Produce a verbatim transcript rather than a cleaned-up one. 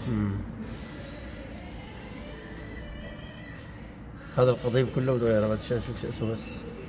مم. هذا القضيب كله بدويرة، بعد شوي اشوف شو اسمه بس.